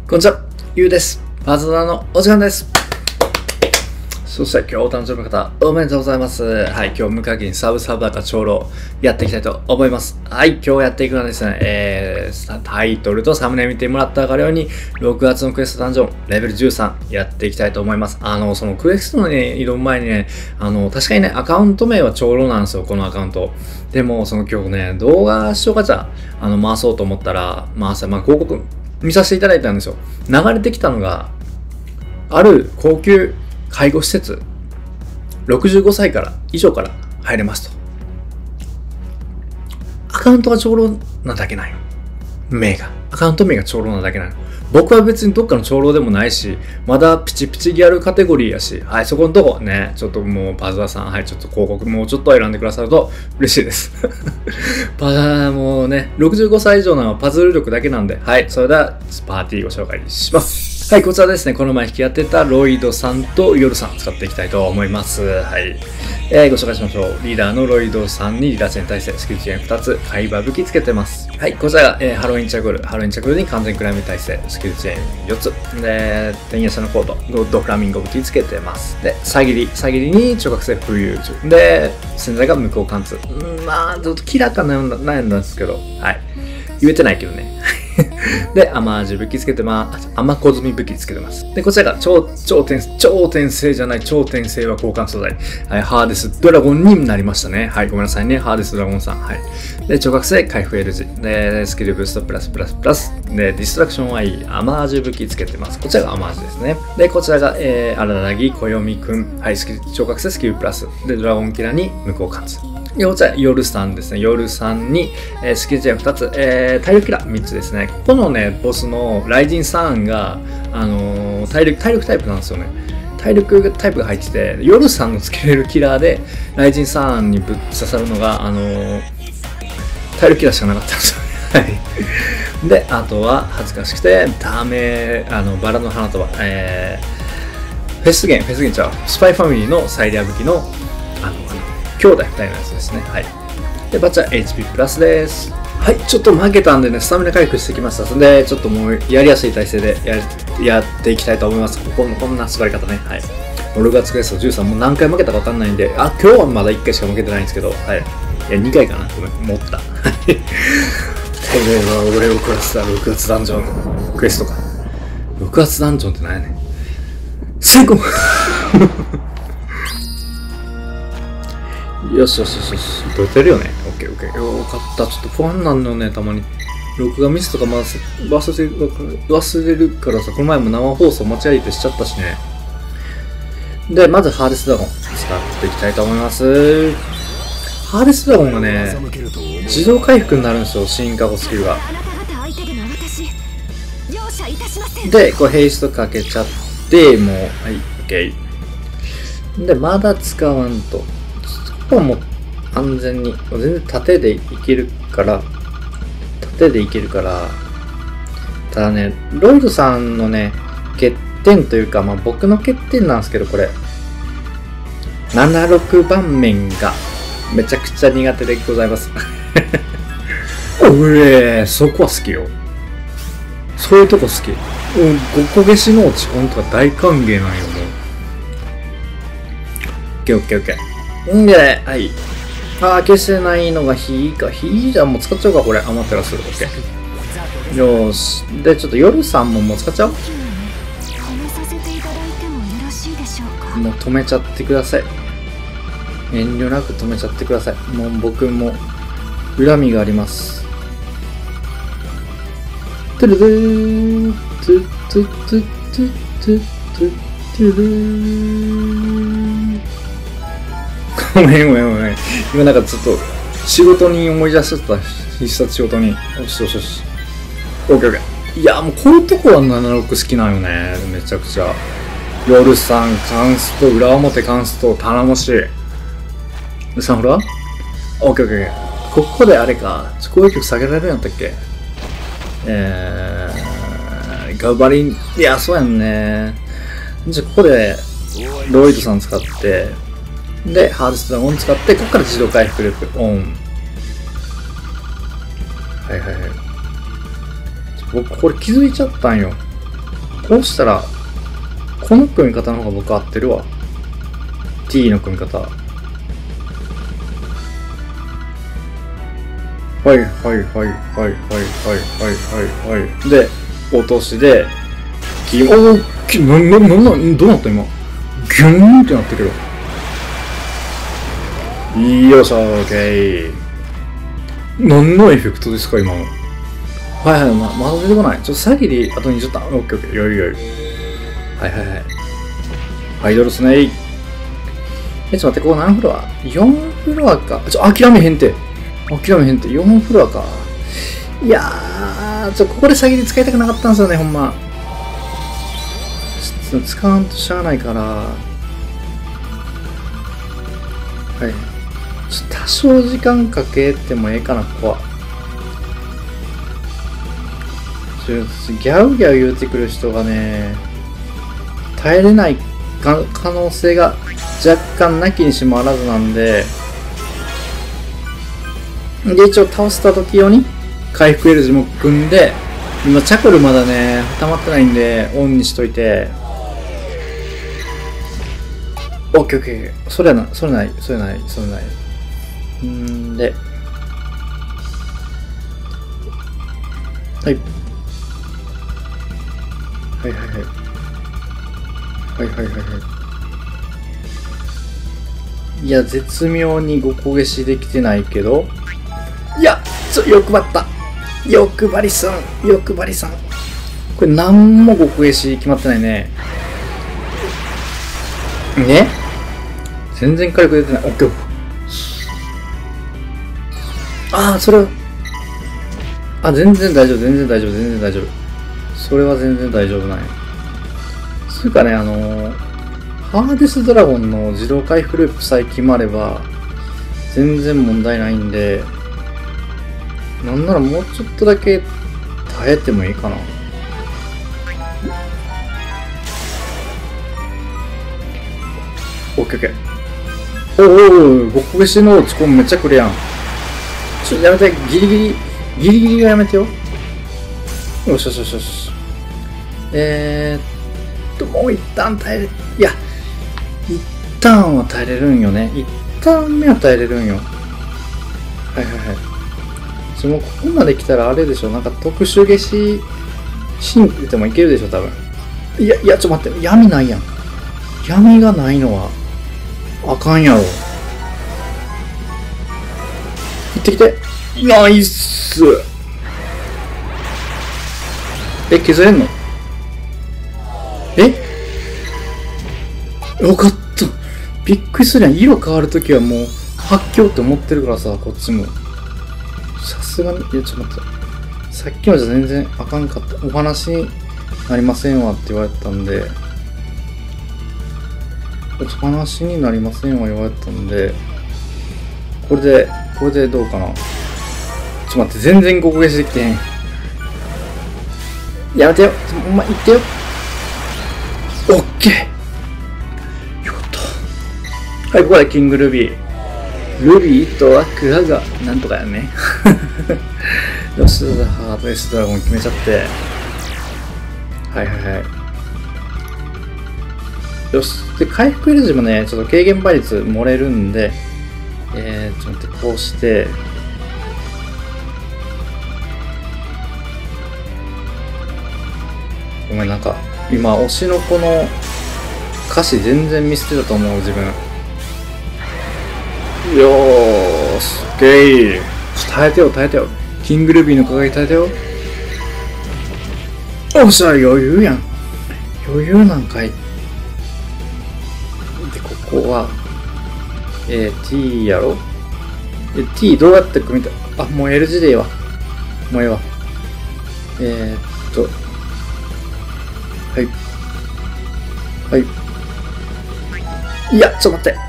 こんにちは、ゆうです。パートナーのお時間です。そして今日お誕生日の方、おめでとうございます。はい、今日無課金サブサーバーか長老やっていきたいと思います。はい、今日やっていくのはですね、タイトルとサムネ見てもらったわかるように、6月のクエストダンジョン、レベル13やっていきたいと思います。そのクエストのね、挑む前にね、確かにね、アカウント名は長老なんですよ、このアカウント。でも、今日ね、動画視聴ガチャ、回そうと思ったら、広告、見させていただいたんですよ。流れてきたのが、ある高級介護施設、65歳から以上から入れますと。アカウントが長老なだけなんよ。アカウント名が長老なだけなんよ。僕は別にどっかの長老でもないし、まだピチピチギャルカテゴリーやし、はい、そこのとこね、ちょっともうパズワさん、はい、ちょっと広告もうちょっと選んでくださると嬉しいです。もうね、65歳以上のパズル力だけなんで、はい、それではパーティーご紹介します。はい、こちらですね、この前引き当てたロイドさんとヨルさん使っていきたいと思います。はい。ご紹介しましょう。リーダーのロイドさんにリラチェン耐性、スキルチェーン2つ、海馬武器つけてます。はい、こちらが、ハロウィンチャグル。ハロウィンチャグルに完全クライム耐性、スキルチェーン4つ。で、天夜叉のコード、ゴッドフラミンゴ武器つけてます。で、サギリに聴覚性浮遊中。で、潜在が無効貫通。ちょっとキラーか悩んだんですけど、はい。言えてないけどね。で、アマージュ武器つけてます。アマコズミ武器つけてます。で、こちらが超転生は交換素材。はい、ハーデスドラゴンになりましたね。はい、ごめんなさいね。ハーデスドラゴンさん。はい。で、聴覚性回復 L 字。で、スキルブーストプラス。で、ディストラクションはいい。アマージュ武器つけてます。こちらがアマージュですね。で、こちらが、荒らぎこよみくん。はい、聴覚性スキルプラス。で、ドラゴンキラーに無効貫通。こちら、ヨルさんですね。ヨルさんに、スキルチェーン2つ、体力キラー3つですね。ここのね、ボスのライジンさんが、体力タイプなんですよね。体力タイプが入ってて、ヨルさんのつけれるキラーで、ライジンさんにぶっ刺さるのが、体力キラーしかなかったんですよね。はい。で、あとは、恥ずかしくて、バラの花束、フェスゲンちゃう。スパイファミリーのサイリア武器の、兄弟2人のやつですね。はい。で、バッチャ HP プラスです。はい、ちょっと負けたんでね、スタミナ回復してきました。で、ちょっともうやりやすい体勢でやっていきたいと思います。こんな座り方ね。はい。6月クエスト13、もう何回負けたか分かんないんで、今日はまだ1回しか負けてないんですけど、はい。いや、2回かな。ごめん、持った。はい。てめえは俺を食らせた6月ダンジョンクエストか。6月ダンジョンって何やねん。成功よし。取れてるよね。オッケー。よかった。ちょっと不安なんのね、たまに。録画ミスとか忘れるからさ、この前も生放送間違えてしちゃったしね。で、まずハーデスドラゴン使っていきたいと思います。ハーデスドラゴンがね、自動回復になるんですよ、進化後スキルが。で、こうヘイストかけちゃって、もう、はい、オッケー。で、まだ使わんと。ここはもう安全に、全然縦でいけるから、ただね、ロイドさんのね、欠点というか、僕の欠点なんですけど、これ、76番面がめちゃくちゃ苦手でございます。そこは好きよ。そういうとこ好き。5個消しの落ち込んとか大歓迎なんよ、もう。オッケー。んで、はい。消せないのが火か。火じゃもう使っちゃうか、これ。余ってらする。オッケー。よーし。で、ちょっと夜さんもう使っちゃおう。もう止めちゃってください。遠慮なく止めちゃってください。もう僕も恨みがあります。トゥルルートゥトゥトゥトゥトゥトゥトゥルーごめん。今なんかちょっと仕事に思い出しちゃった。必殺仕事に。よし。オッケー。いや、もうこういうとこは76好きなんよね。めちゃくちゃ。夜さん、カンスト、裏表カンスト、頼もしい。サンフラオッケー。ここであれか。攻撃力下げられるんやったっけガバリン。いや、そうやんね。じゃあここでロイドさん使って、で、ハーデスドラゴン使って、ここから自動回復力オン。はい。僕、これ気づいちゃったんよ。 こうしたら、この組み方の方が僕合ってるわ。T の組み方。はいはいはいはいはいはいはいはい。で、落としで、どうなった今。ギューンってなってるよ。よっしゃー、オッケー。何のエフェクトですか、今の。はいはい、まだ出てこない。ちょっと先で、あと20ターン。オッケーオッケー、余裕。はいはいはい。ハイドロスネイ。ちょっと待って、ここ何フロア ?4 フロアか。諦めへんって。4フロアか。いやー、ここで先に使いたくなかったんですよね、ほんま。ちょっと使わんとしゃあないから。はい。多少時間かけてもええかな、ここは。ギャウギャウ言うてくる人がね、耐えれない可能性が若干なきにしもあらずなんで、一応倒した時用に回復 L 字も組んで、今チャコルまだね、溜まってないんで、オンにしといて、オッケーオッケー。それない。で、はい。はい。いや、絶妙に5個消しできてないけど、いや、欲張った。欲張りさん。これなんも5個消し決まってないね。ね、全然火力出てない。オッケー。それは。全然大丈夫。それは全然大丈夫ない。つうかね、ハーデスドラゴンの自動回復ループさえ決まれば、全然問題ないんで、なんならもうちょっとだけ耐えてもいいかな。オッケーオッケー。お、5個消しの落ち込むめっちゃくるやん。やめて、ギリギリがやめてよ。よし。もう一旦耐えれ、いや、一旦は耐えれるんよね。一旦目は耐えれるんよ。はい。もうここまで来たらあれでしょ、なんか特殊消しシンクでもいけるでしょ、多分。いや、ちょっと待って、闇ないやん。闇がないのは、あかんやろ。行ってきて。ナイス。削れんの？よかった。びっくりするやん。色変わるときはもう、発狂って思ってるからさ、こっちも。さすがに、いや、ちょっと待って。さっきまで全然あかんかった。お話になりませんわって言われたんで、お話になりませんわ言われたんで、これでどうかな。ちょっと待って、全然ここ消しできてへん。やめてよ。お前、行ってよ。オッケー。よかった。はい、ここでキングルビー。ルビーとアクアが、なんとかやね。よし、ハードエスドラゴン決めちゃって。はい。よし。で、回復エルジもね、ちょっと軽減倍率漏れるんで、ちょっと待って、こうして、ごめん、なんか、今、推しの子の歌詞全然見捨てたと思う、自分。よーし、オッケー。耐えてよ。キングルビーの輝き耐えてよ。おっしゃ、余裕やん。余裕なんかい。で、ここは、T やろ？ T どうやって組みたい？もう L 字でいいわ。もうええわ。はい。いや、ちょっと待って。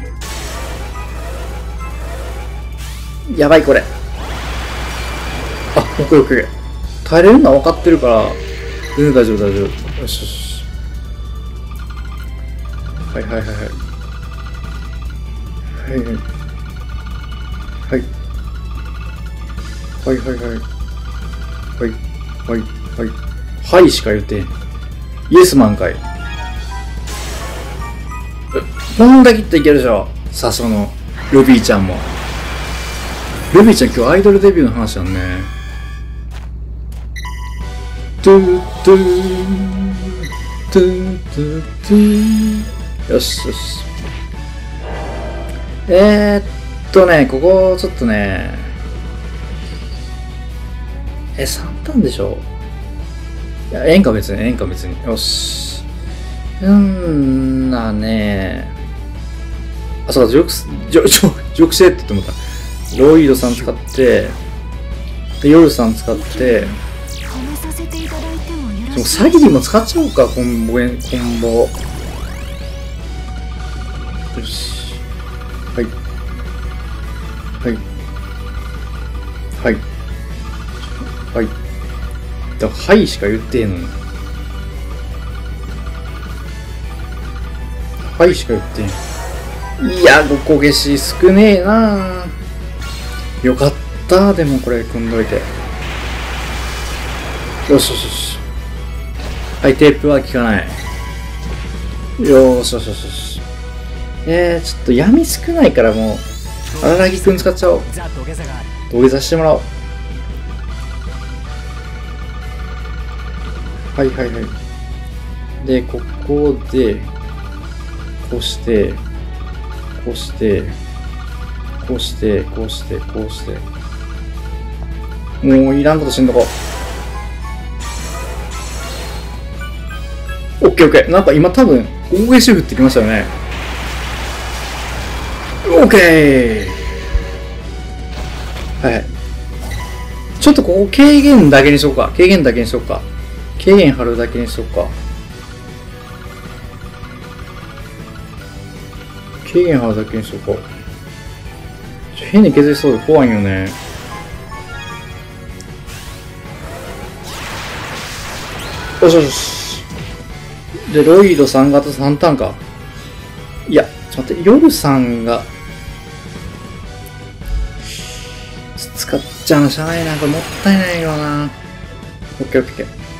やばい、これ。オッケー。耐えれるのは分かってるから、全然大丈夫。よし。はい。はい。はいしか言ってへん。 イエスマンかい。こんだけいっていけるでしょ。さあ、その、ルビーちゃんも。ルビーちゃん今日アイドルデビューの話だね。トゥトゥトゥトゥトゥ。よしよし。ここちょっとね。3ターンでしょ。いや、ええんか別に、ええんか別に。よし。なね。あ、そうか、ジョークシェって言ってもた。ロイドさん使って、で、ヨルさん使って、でもサギリも使っちゃおうか、コンボ。よし。はい。はい。はい。はい。だから、はいしか言ってへんのに。はいしか言ってへん。いや、5個消し少ねえな。よかった。でもこれ組んどいて。よしよしよし。はい、テープは効かない。よーしよしよしよし。ちょっと闇少ないからもう、荒木くん使っちゃおう。土下座してもらおう。はいはいはい。で、ここで、こうして、こうして、こうして、こうして、こうして。もういらんことしんとこ。オッケーオッケー。なんか今多分、大ゲシフってきましたよね。オッケー。はいはい。ちょっとここ軽減だけにしようか。軽減だけにしようか。軽減貼るだけにしようか。軽減貼るだけにしようか。変に削りそうで怖いよね。よしよし。で、ロイドさんがあと3ターンか。いや、ちょっと待って、夜さんが、使っちゃうのしゃあないな。これもったいないよな。オッケーオッケ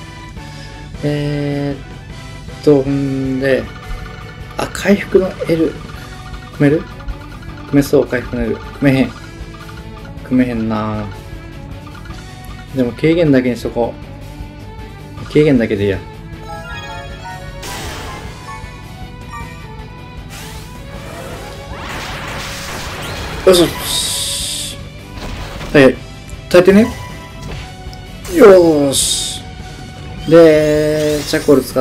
ー。んで、あ、回復の L。組める？組めそう、回復の L。組めへん。組めへんな。でも軽減だけにしとこう。軽減だけでいいや。よしよし。はいはい。耐えてね。よーし。で、チャコール使って、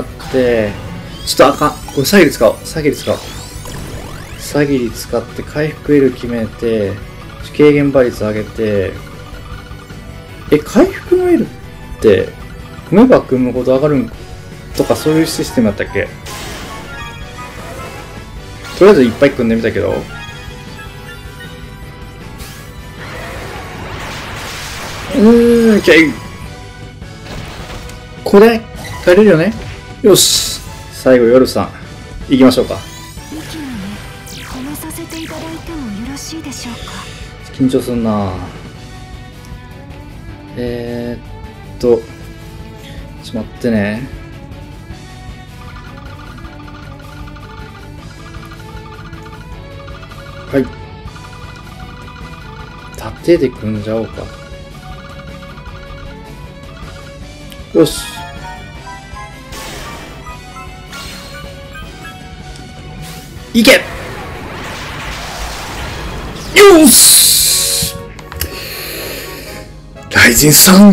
ちょっとあかん。これ、サギリ使おう。サギリ使おう。サギリ使って回復 L 決めて、軽減倍率上げて、回復の L って、組めば組むほど上がるんとかそういうシステムだったっけ？とりあえずいっぱい組んでみたけど。これ、帰れるよね？よし。最後、夜さん。行きましょうか。緊張すんな。ちょっと待ってね。はい。縦で組んじゃおうか。よし。いけ！よし！ライジンさん！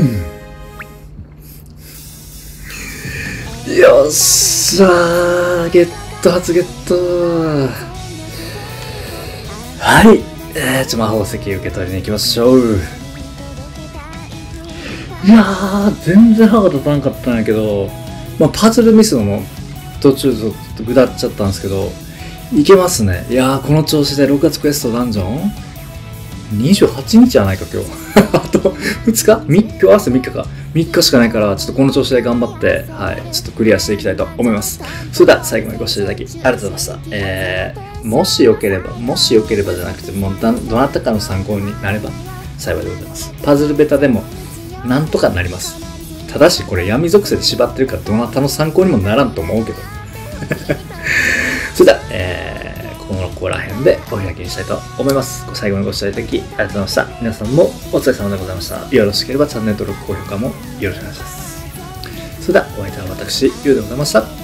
よっしゃー！ゲット初ゲットー！はい。魔法石受け取りに行きましょう。いやー、全然歯が立たなかったんやけど、まあ、パズルミスの途中ちょっとぐだっちゃったんですけど、いけますね。いやー、この調子で6月クエストダンジョン28日じゃないか、今日。あと2日？今日明日3日か。3日しかないから、ちょっとこの調子で頑張って、はい、ちょっとクリアしていきたいと思います。それでは最後までご視聴いただきありがとうございました。もしよければじゃなくて、もうどなたかの参考になれば幸いでございます。パズルベタでもなんとかなります。 ただしこれ闇属性で縛ってるからどなたの参考にもならんと思うけどそれでは、ここら辺でお開きにしたいと思います。最後までご視聴いただきありがとうございました。皆さんもお疲れ様でございました。よろしければチャンネル登録、高評価もよろしくお願いします。それではお相手は私、ゆうでございました。